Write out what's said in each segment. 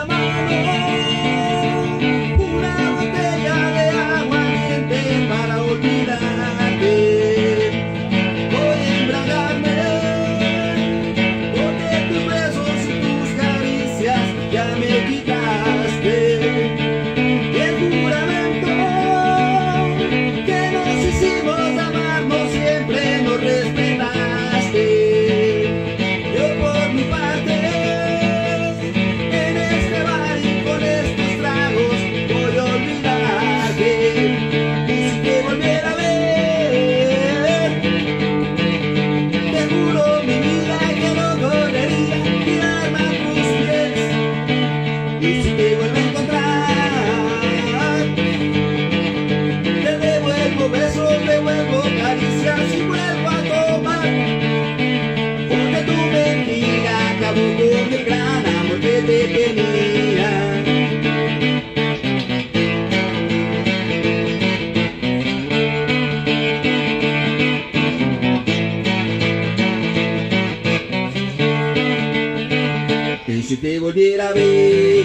la mano una botella de agua caliente para olvidarte. Voy a embriagarme porque tus besos y tus caricias ya me quitaste. Y el juramento que nos hicimos amarnos siempre nos respetaste. Yo por mi parte en este bar y con estos tragos voy a olvidarte. Y si te volviera a ver, te juro mi vida que no correría tirarme a tus pies. Y si te vuelvo a encontrar, te devuelvo besos, devuelvo caricias y vuelvo a tomar. Porque tu mentira acabó con el gran amor que te tenía. Y si te volviera a ver,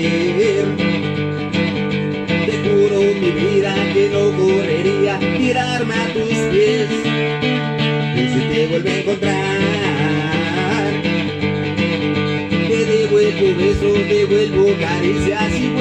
te juro mi vida que no correría tirarme a tus pies. Y si te vuelvo a encontrar, te devuelvo besos, devuelvo caricias y